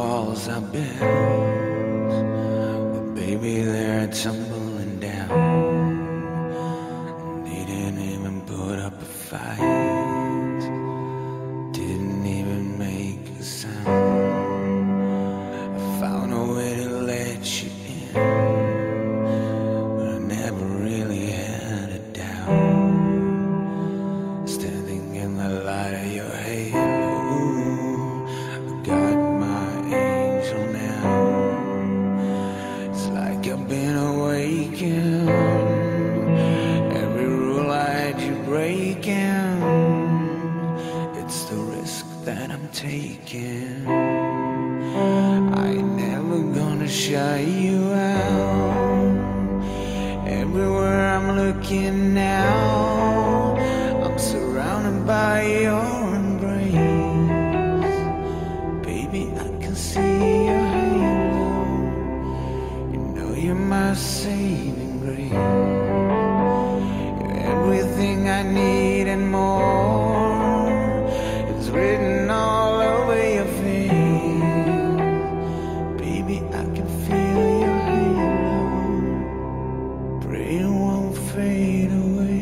walls I built, but baby, they're tumbling down. Didn't even put up a fight, didn't even make a sound. I found a way to let you in, but I never really had a doubt. Standing in the light of your halo, I got my angel now. It's like I've been awakened, every rule I had you breaking. It's the risk that I'm taking. I ain't never gonna shut you out. Everywhere I'm looking now, I'm surrounded by your embrace. Baby, I can see your halo. You know you're my saving grace. You're everything I need and more. It's written all over your face. Baby, I can feel your halo. Pray it won't fade away.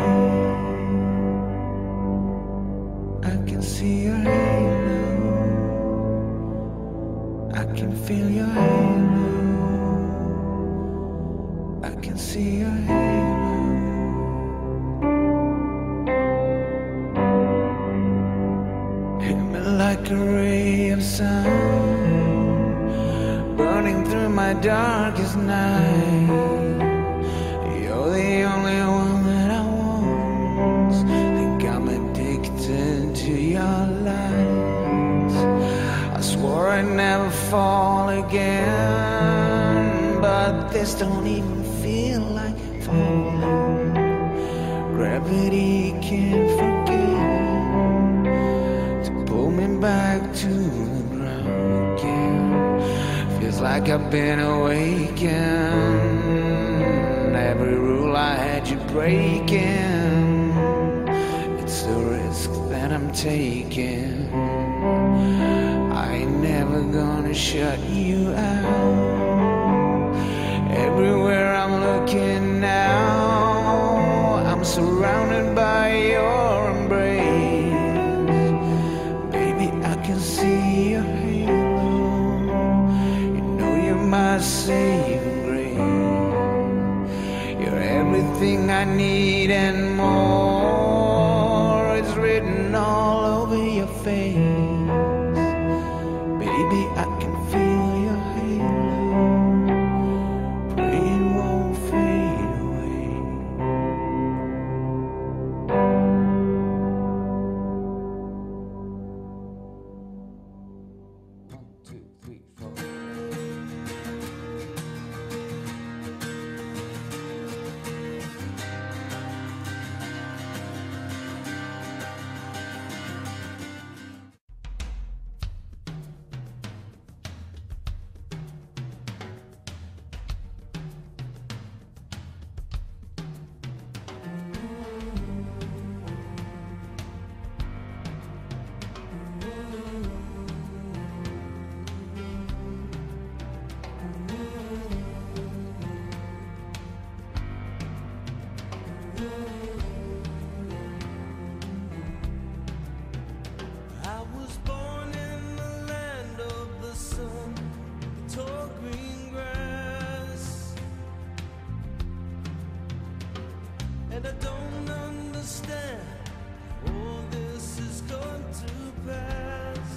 I can see your halo. I can feel your halo. I can see your halo. Hit me like a ray of sun, burning through my darkest night. You're the only one that I want. Think I'm addicted to your lies. I swore I'd never fall again, but this don't even feel like falling. Gravity can't forget to pull me back to the ground again. Feels like I've been awakened, every rule I had you breaking. It's the risk that I'm taking. I ain't never gonna shut you out. Everywhere I'm looking now, I'm surrounded by your embrace. Baby, I can see your halo. You know you're my saving grace. You're everything I need and more. It's written all over your face. Baby, I can feel your halo. Pray it won't fade away. One, two, three, four. I was born in the land of the sun, tall green grass, and I don't understand all this is going to pass.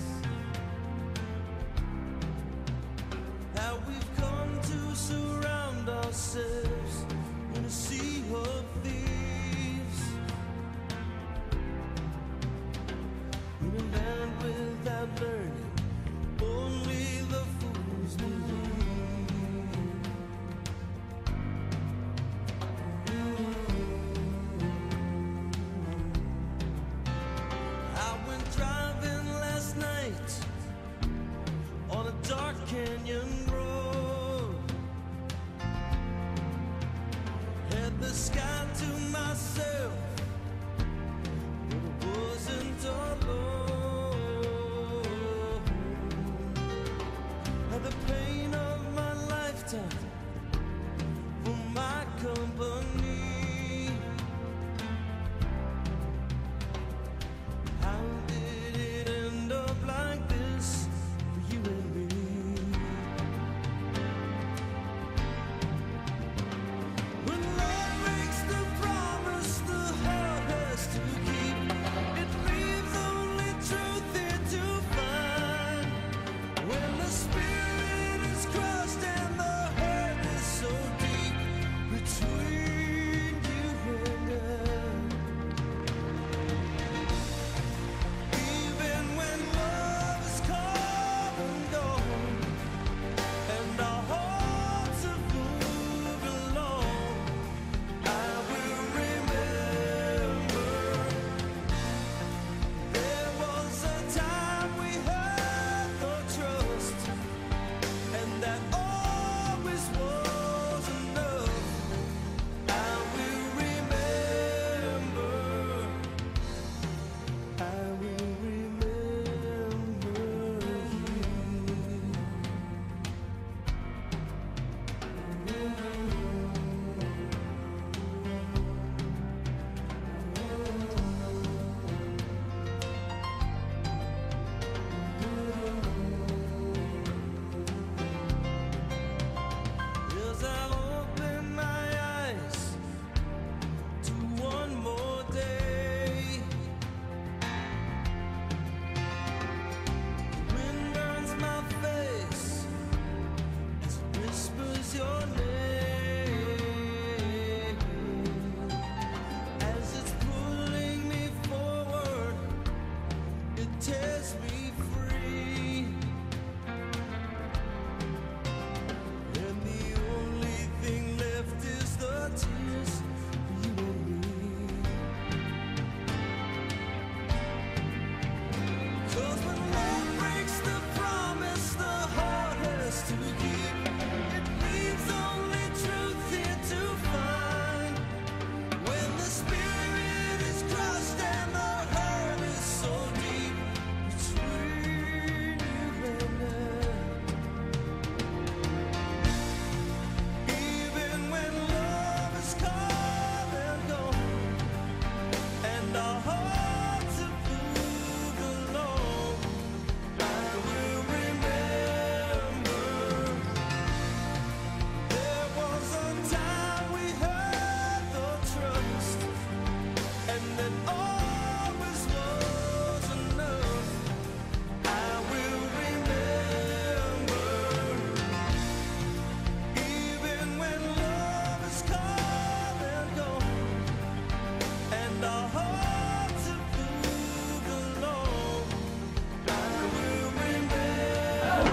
How we've come to surround ourselves in a sea of thieves, in a land without learning, only the fools believe. I went driving last night on a dark canyon road, had the sky to myself, but it wasn't alone.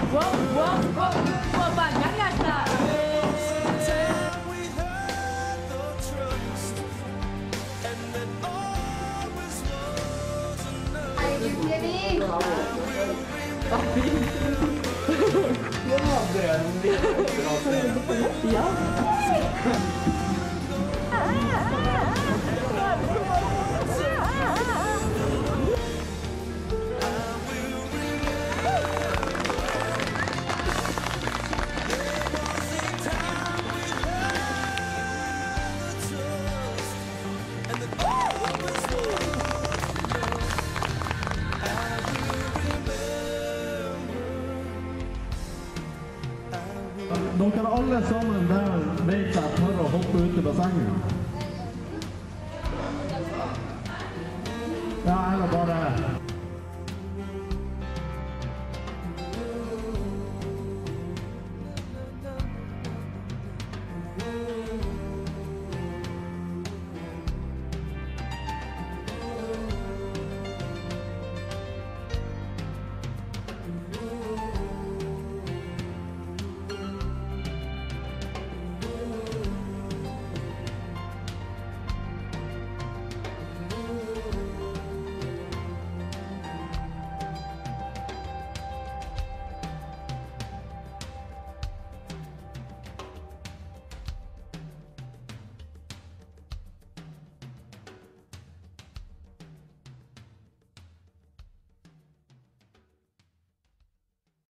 Wow, banyak ya, Kak? We had the trust, and then always was enough. Ayo dia nih. Dere alle sammen der vet jeg tør å hoppe ut i bassenget. Ja, eller